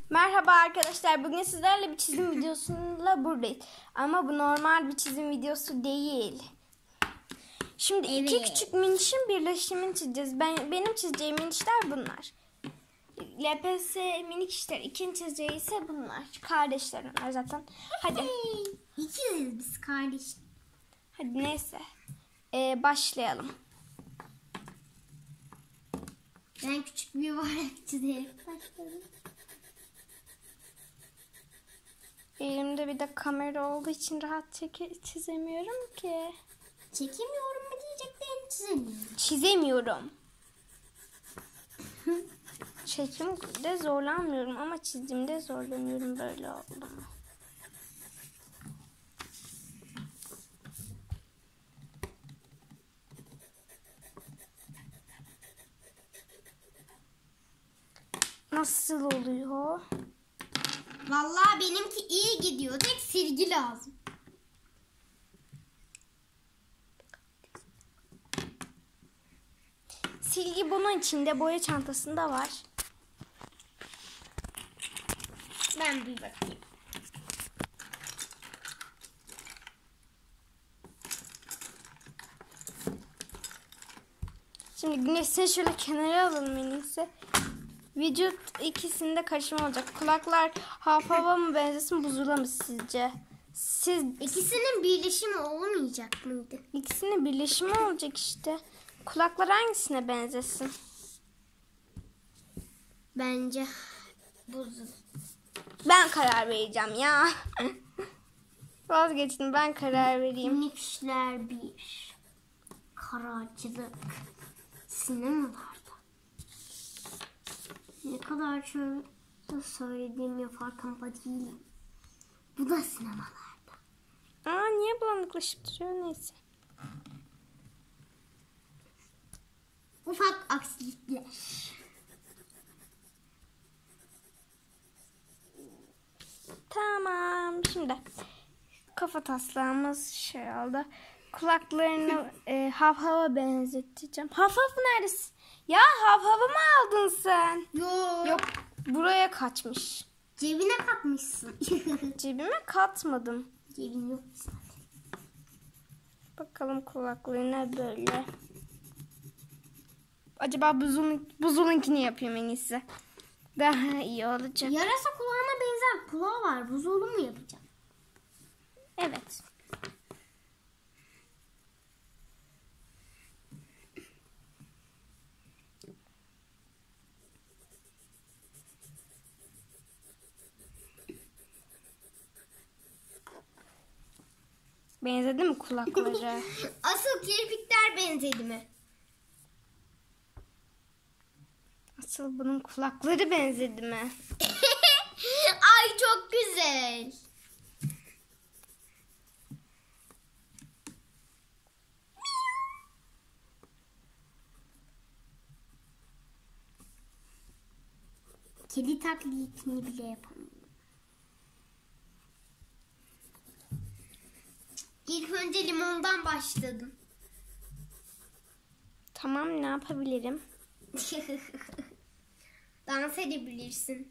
Merhaba arkadaşlar. Bugün sizlerle bir çizim videosuyla buradayız. Ama bu normal bir çizim videosu değil. Şimdi iki küçük minişin birleşimini çizeceğiz. Benim çizeceğim minişler bunlar. LPS minik işler. İkinci çizeceği ise bunlar. Kardeşler onlar zaten. Hadi. İkiyiz biz kardeş. Hadi neyse. Başlayalım. Ben küçük bir yuvarlak çizerek başladım. Elimde bir de kamera olduğu için rahat çizemiyorum ki. Çekemiyorum mu diyecektim, çizemiyorum. Çizemiyorum. Çekimde zorlanmıyorum ama çizimde zorlanıyorum, böyle oldu. Nasıl oluyor? Vallahi benimki iyi gidiyor. Tek silgi lazım. Silgi bunun içinde, boya çantasında var. Ben bir bakayım. Şimdi Güneş, sen şöyle kenara alalım en iyisi. Vücut ikisinde karışım olacak. Kulaklar hafhava mı benzesin, buzula mı sizce? Siz İkisinin birleşimi olmayacak mıydı? ikisinin birleşimi olacak işte. Kulaklar hangisine benzesin? Bence buzul. Ben karar vereceğim ya. Vazgeçtim, ben karar vereyim. Minik işler bir. Karacılık. Sinemalarda. Ne kadar şöyle söylediğimi farkında değilim. Bu da sinemalarda. Niye bulanıklaşıp duruyor, neyse. Ufak aksilikler. Tamam, şimdi kafa taslağımız şey oldu. Kulaklarını hafhava benzeteceğim. Hafhava neredesin? Ya hafhava mı aldın sen? Yok, buraya kaçmış. Cebine katmışsın. Cebime katmadım. Cebin yok zaten. Bakalım kulaklarına böyle. Acaba buzulunkini yapayım en iyisi. Daha iyi olacak. Yarasa kulağına benzer kulağı var. Buzulu mu yapacağım? Evet. Benzedi mi kulakları? Asıl kirpikler benzedi mi? Asıl bunun kulakları benzedi mi? Ay çok güzel. Kedi taklitini bile yapamıyorum. İlk önce limondan başladım. Tamam, ne yapabilirim? Dans edebilirsin.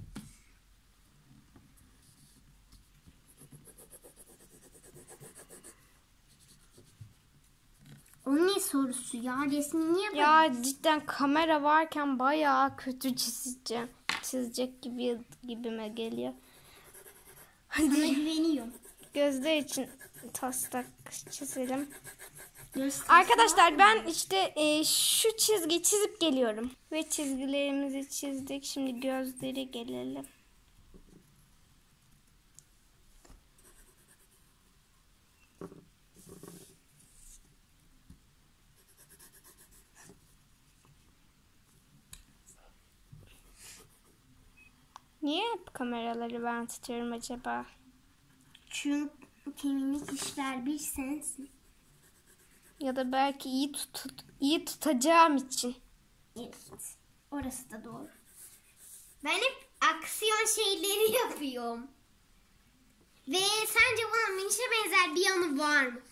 O ne sorusu ya? Resmini niye Ya cidden kamera varken bayağı kötü çizecek gibime geliyor. Sana güveniyorum. Gözler için taslak çizelim. Göster. Arkadaşlar ben işte şu çizgiyi çizip geliyorum. Ve çizgilerimizi çizdik. Şimdi gözleri gelelim. Niye hep kameraları ben tutuyorum acaba? Çünkü minik işler bir sensin. Ya da belki iyi tutacağım için. Evet. Orası da doğru. Ben hep aksiyon şeyleri yapıyorum. Ve sence bunun minişe benzer bir yanı var mı?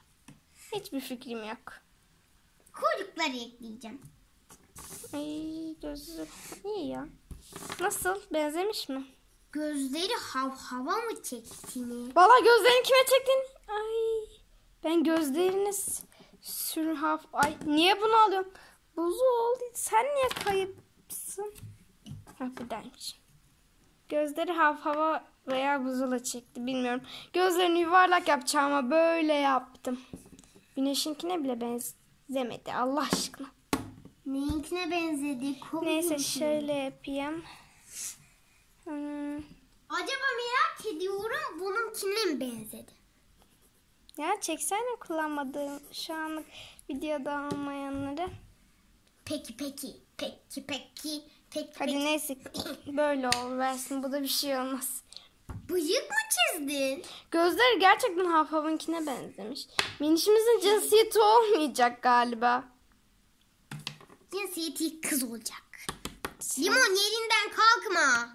Hiçbir fikrim yok. Kuyrukları ekleyeceğim. Ay, gözü iyi ya. Nasıl? Benzemiş mi? Gözleri hava mı çekti mi? Valla gözlerini kime çektin? Ay. Ben gözlerini Ay niye bunu alıyorum? Buzu oldu. Sen niye kayıpsın? Ha buradaymış. Gözleri hava veya buzula çekti. Bilmiyorum. Gözlerini yuvarlak yapacağım ama böyle yaptım. Güneşinkine bile benzemedi. Allah aşkına. Neyinkine benzedi? Neyse şöyle yapayım. Acaba merak ediyorum bununkine mi benzedi? Ya çeksene kullanmadığım şu anlık videoda olmayanları. Peki. Hadi neyse böyle oluversin. Bu da bir şey olmaz. Bıyık mı çizdin? Gözleri gerçekten Hafaf'ınkine benzemiş. Minişimizin cinsiyeti olmayacak galiba. Cinsiyeti kız olacak. Limon yerinden kalkma.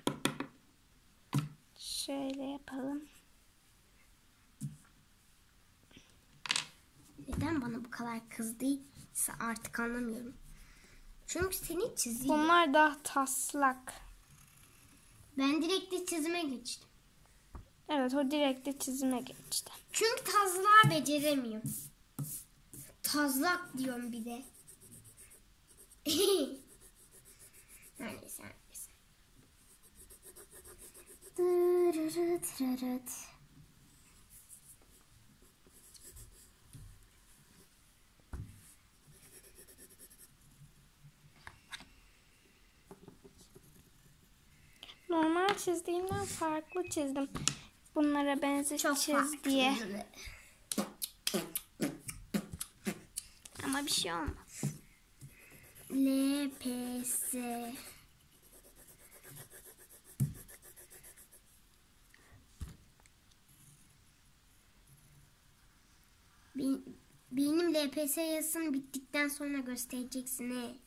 Şöyle yapalım. Neden bana bu kadar kızdıysa artık anlamıyorum. Çünkü seni çiziyor. Bunlar daha taslak. Ben direkt de çizime geçtim. Evet o direkt de çizime geçti. Çünkü tazlağı beceremiyorum. Tazlak diyorum bir de. Neredeyse. Dırırıt. Normal çizdiğimden farklı çizdim. Bunlara benzer çiz diye. Ama bir şey olmaz. LPS. Benim LPS yazısını bittikten sonra göstereceksin he.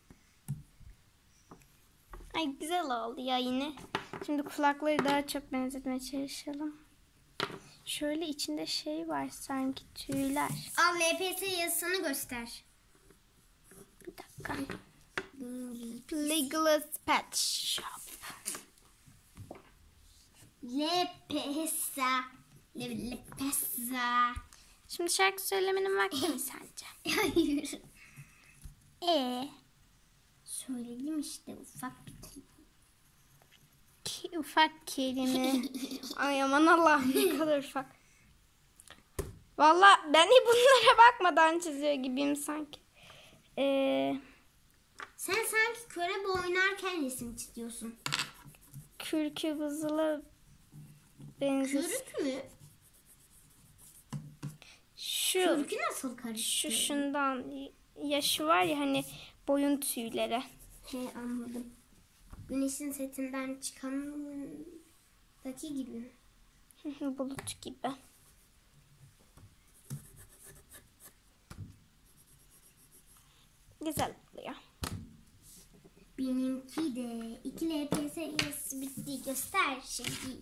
Ay güzel oldu ya yine. Şimdi kulakları daha çok benzetmeye çalışalım. Şöyle içinde şey var sanki tüyler. Al LPS yazısını göster. Bir dakika. Legolas Pet Shop. LPS. Şimdi şarkı söylemenin vakti mi sence? Hayır. Söyledim işte ufak bir Ufak kelime. Ay aman Allah'ım ne kadar ufak. Valla ben hiç bunlara bakmadan çiziyor gibiyim sanki. Sen sanki körebe oynarken resim çiziyorsun. Kürkü buzula benziyor. Kürük mü? Kürkü nasıl karıştırıyor? Şundan yaşı var ya hani boyun tüyleri. Anladım. Güneşin setinden çıkandaki gibi mi? Bulut gibi. Güzel oluyor. Benimki de 2 LPS yazısı bitti. Göster şimdi.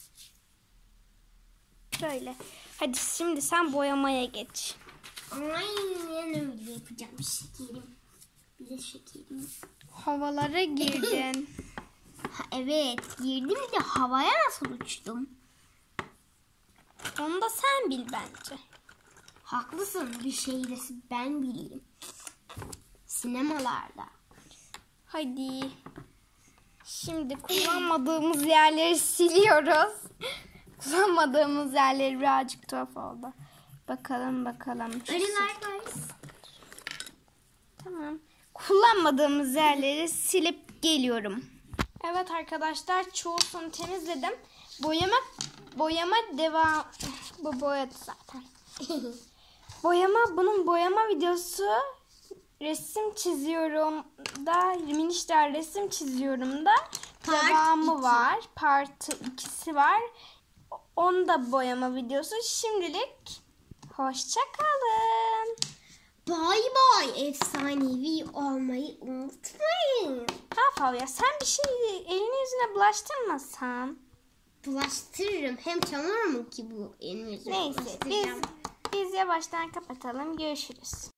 Şöyle. Hadi şimdi sen boyamaya geç. Aynen öyle yapacağım şekerim. Bir de şekerim. Havalara girdin. Evet girdim de havaya nasıl uçtum? Onu da sen bil bence. Haklısın, bir şeyleri ben bileyim. Sinemalarda. Hadi. Şimdi kullanmadığımız yerleri siliyoruz. Kullanmadığımız yerleri birazcık tuhaf oldu. Bakalım. Tamam. Kullanmadığımız yerleri silip geliyorum. Evet arkadaşlar çoğusunu temizledim. Boyama devam. Bu boyadı zaten. Bunun boyama videosu resim çiziyorum da minişler resim çiziyorum da devamı var. Part 2'si var. Onda boyama videosu. Şimdilik hoşça kalın. Bay bay, efsanevi olmayı unutmayın. Favya sen bir şey elini yüzüne bulaştırmasan. Bulaştırırım. Hem çamur mu ki bu elini yüzüne Neyse bulaştıracağım? biz yavaştan kapatalım. Görüşürüz.